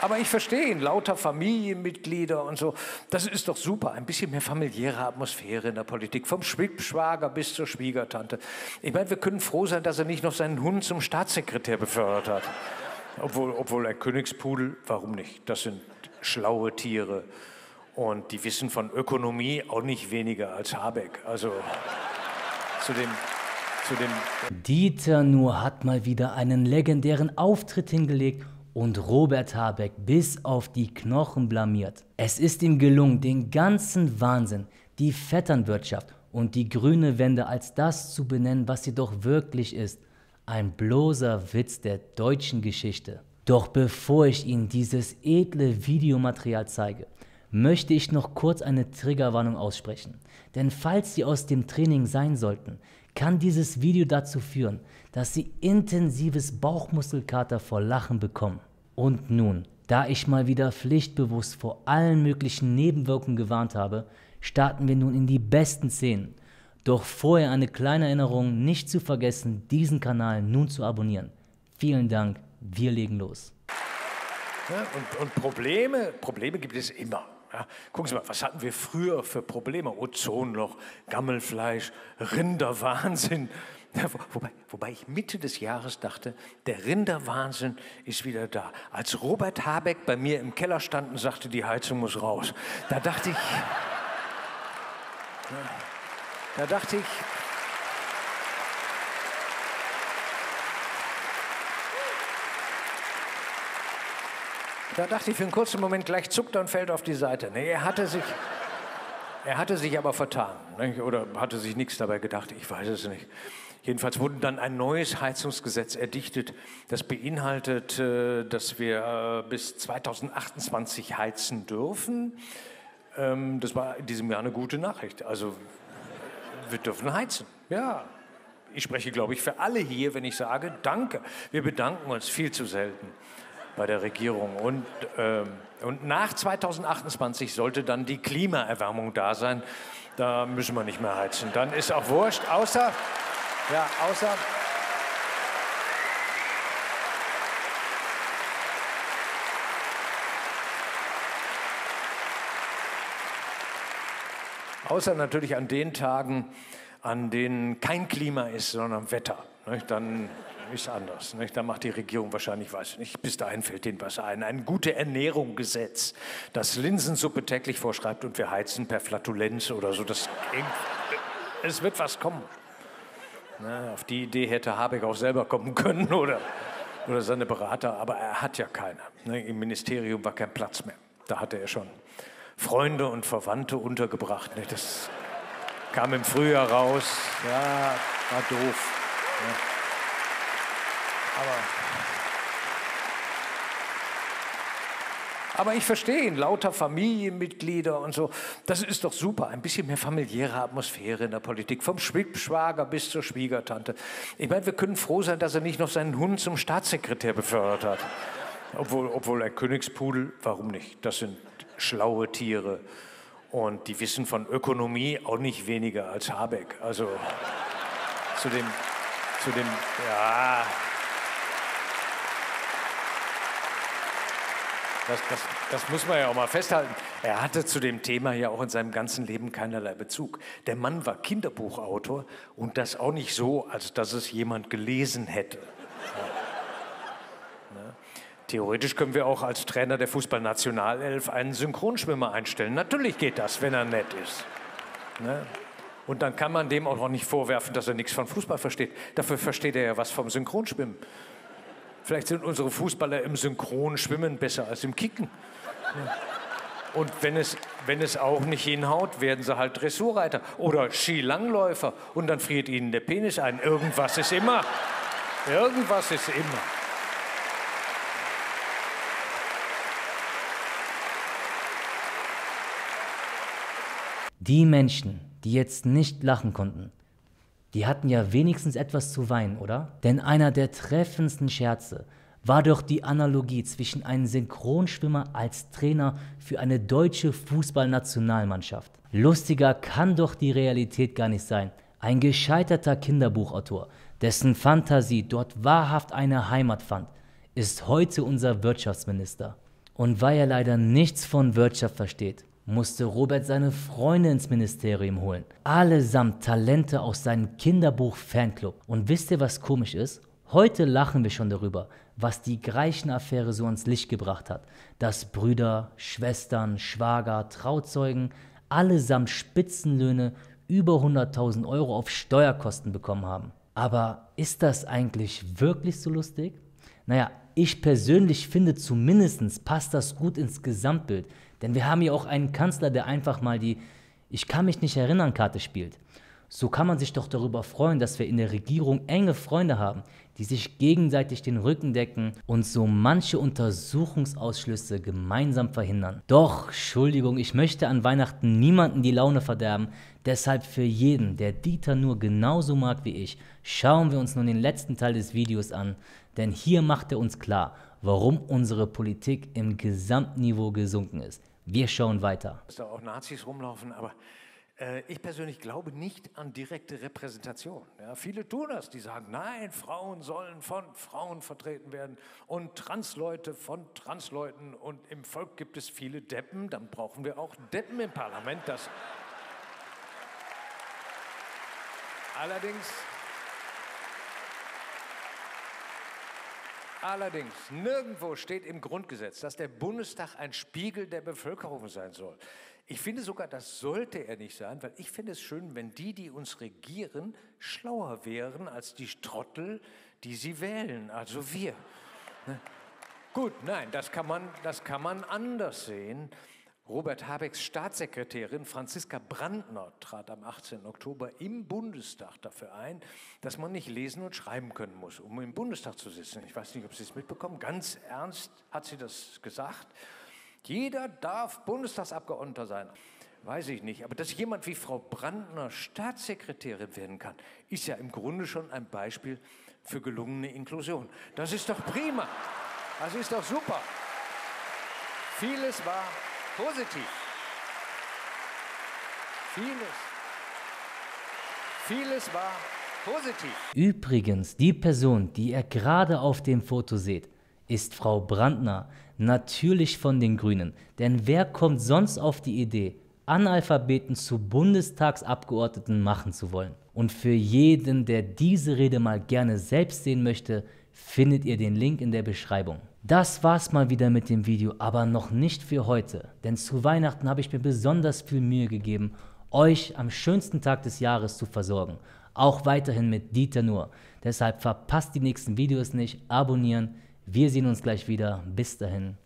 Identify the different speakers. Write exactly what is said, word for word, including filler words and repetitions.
Speaker 1: Aber ich verstehe ihn, lauter Familienmitglieder und so. Das ist doch super, ein bisschen mehr familiäre Atmosphäre in der Politik, vom Schwibschwager bis zur Schwiegertante. Ich meine, wir können froh sein, dass er nicht noch seinen Hund zum Staatssekretär befördert hat. Obwohl, obwohl ein Königspudel, warum nicht? Das sind schlaue Tiere und die wissen von Ökonomie auch nicht weniger als Habeck. Also zu dem... Zu dem
Speaker 2: Dieter Nuhr hat mal wieder einen legendären Auftritt hingelegt und Robert Habeck bis auf die Knochen blamiert. Es ist ihm gelungen, den ganzen Wahnsinn, die Vetternwirtschaft und die grüne Wende als das zu benennen, was sie doch wirklich ist. Ein bloßer Witz der deutschen Geschichte. Doch bevor ich Ihnen dieses edle Videomaterial zeige, möchte ich noch kurz eine Triggerwarnung aussprechen. Denn falls Sie aus dem Training sein sollten, kann dieses Video dazu führen, dass Sie intensives Bauchmuskelkater vor Lachen bekommen. Und nun, da ich mal wieder pflichtbewusst vor allen möglichen Nebenwirkungen gewarnt habe, starten wir nun in die besten Szenen. Doch vorher eine kleine Erinnerung, nicht zu vergessen, diesen Kanal nun zu abonnieren. Vielen Dank, wir legen los.
Speaker 1: Ja, und, und Probleme, Probleme gibt es immer. Ja, gucken Sie mal, was hatten wir früher für Probleme? Ozonloch, Gammelfleisch, Rinderwahnsinn. Ja, wo, wobei, wobei ich Mitte des Jahres dachte, der Rinderwahnsinn ist wieder da. Als Robert Habeck bei mir im Keller stand und sagte, die Heizung muss raus, da dachte ich, ja, da dachte ich, Da dachte ich für einen kurzen Moment, gleich zuckt er und fällt auf die Seite. Nee, er hatte sich, er hatte sich aber vertan, nicht? Oder hatte sich nichts dabei gedacht, ich weiß es nicht. Jedenfalls wurde dann ein neues Heizungsgesetz erdichtet, das beinhaltet, dass wir bis zweitausendachtundzwanzig heizen dürfen. Das war in diesem Jahr eine gute Nachricht. Also wir dürfen heizen, ja. Ich spreche, glaube ich, für alle hier, wenn ich sage, danke. Wir bedanken uns viel zu selten bei der Regierung. Und, ähm, und nach zweitausendachtundzwanzig sollte dann die Klimaerwärmung da sein. Da müssen wir nicht mehr heizen. Dann ist auch wurscht, außer, ja, außer, außer natürlich an den Tagen, an denen kein Klima ist, sondern Wetter. Nicht? Dann ist anders. Nicht? Da macht die Regierung wahrscheinlich, weiß nicht, bis dahin fällt denen was ein. Ein gute Ernährung Gesetz, das Linsensuppe täglich vorschreibt und wir heizen per Flatulenz oder so. Das, es wird was kommen. Na, auf die Idee hätte Habeck auch selber kommen können oder, oder seine Berater, aber er hat ja keine. Ne? Im Ministerium war kein Platz mehr. Da hatte er schon Freunde und Verwandte untergebracht. Ne? Das kam im Frühjahr raus. Ja, war doof. Ja. Aber, aber ich verstehe ihn, lauter Familienmitglieder und so. Das ist doch super, ein bisschen mehr familiäre Atmosphäre in der Politik, vom Schwibschwager bis zur Schwiegertante. Ich meine, wir können froh sein, dass er nicht noch seinen Hund zum Staatssekretär befördert hat. Obwohl, obwohl ein Königspudel, warum nicht? Das sind schlaue Tiere und die wissen von Ökonomie auch nicht weniger als Habeck. Also zu dem, zu dem, ja... Das, das, das muss man ja auch mal festhalten. Er hatte zu dem Thema ja auch in seinem ganzen Leben keinerlei Bezug. Der Mann war Kinderbuchautor und das auch nicht so, als dass es jemand gelesen hätte. Ja. Ne? Theoretisch können wir auch als Trainer der Fußballnationalelf einen Synchronschwimmer einstellen. Natürlich geht das, wenn er nett ist. Ne? Und dann kann man dem auch noch nicht vorwerfen, dass er nichts von Fußball versteht. Dafür versteht er ja was vom Synchronschwimmen. Vielleicht sind unsere Fußballer im Synchronschwimmen besser als im Kicken. Und wenn es, wenn es auch nicht hinhaut, werden sie halt Dressurreiter oder Skilangläufer und dann friert ihnen der Penis ein. Irgendwas ist immer. Irgendwas ist immer.
Speaker 2: Die Menschen, die jetzt nicht lachen konnten, die hatten ja wenigstens etwas zu weinen, oder? Denn einer der treffendsten Scherze war doch die Analogie zwischen einem Synchronschwimmer als Trainer für eine deutsche Fußballnationalmannschaft. Lustiger kann doch die Realität gar nicht sein. Ein gescheiterter Kinderbuchautor, dessen Fantasie dort wahrhaft eine Heimat fand, ist heute unser Wirtschaftsminister. Und weil er leider nichts von Wirtschaft versteht, musste Robert seine Freunde ins Ministerium holen. Allesamt Talente aus seinem Kinderbuch-Fanclub. Und wisst ihr, was komisch ist? Heute lachen wir schon darüber, was die Greichen-Affäre so ans Licht gebracht hat. Dass Brüder, Schwestern, Schwager, Trauzeugen allesamt Spitzenlöhne über hunderttausend Euro auf Steuerkosten bekommen haben. Aber ist das eigentlich wirklich so lustig? Naja, ich persönlich finde zumindest passt das gut ins Gesamtbild. Denn wir haben hier auch einen Kanzler, der einfach mal die Ich kann mich nicht erinnern Karte spielt. So kann man sich doch darüber freuen, dass wir in der Regierung enge Freunde haben, die sich gegenseitig den Rücken decken und so manche Untersuchungsausschlüsse gemeinsam verhindern. Doch, Entschuldigung, ich möchte an Weihnachten niemanden die Laune verderben, deshalb für jeden, der Dieter Nuhr genauso mag wie ich, schauen wir uns nun den letzten Teil des Videos an, denn hier macht er uns klar, warum unsere Politik im Gesamtniveau gesunken ist. Wir schauen weiter.
Speaker 1: Dass da auch Nazis rumlaufen, aber äh, ich persönlich glaube nicht an direkte Repräsentation. Ja, viele tun das, die sagen, nein, Frauen sollen von Frauen vertreten werden und Transleute von Transleuten und im Volk gibt es viele Deppen, dann brauchen wir auch Deppen im Parlament. Das allerdings, allerdings, nirgendwo steht im Grundgesetz, dass der Bundestag ein Spiegel der Bevölkerung sein soll. Ich finde sogar, das sollte er nicht sein, weil ich finde es schön, wenn die, die uns regieren, schlauer wären als die Trottel, die sie wählen, also wir. Ne? Gut, nein, das kann man, das kann man anders sehen. Robert Habecks Staatssekretärin Franziska Brandner trat am achtzehnten Oktober im Bundestag dafür ein, dass man nicht lesen und schreiben können muss, um im Bundestag zu sitzen. Ich weiß nicht, ob Sie es mitbekommen. Ganz ernst hat sie das gesagt. Jeder darf Bundestagsabgeordneter sein. Weiß ich nicht. Aber dass jemand wie Frau Brandner Staatssekretärin werden kann, ist ja im Grunde schon ein Beispiel für gelungene Inklusion. Das ist doch prima. Das ist doch super. Vieles war positiv. Vieles. Vieles war positiv.
Speaker 2: Übrigens, die Person, die ihr gerade auf dem Foto seht, ist Frau Brandner, natürlich von den Grünen. Denn wer kommt sonst auf die Idee, Analphabeten zu Bundestagsabgeordneten machen zu wollen? Und für jeden, der diese Rede mal gerne selbst sehen möchte, findet ihr den Link in der Beschreibung. Das war's mal wieder mit dem Video, aber noch nicht für heute. Denn zu Weihnachten habe ich mir besonders viel Mühe gegeben, euch am schönsten Tag des Jahres zu versorgen. Auch weiterhin mit Dieter Nuhr. Deshalb verpasst die nächsten Videos nicht, abonnieren. Wir sehen uns gleich wieder. Bis dahin.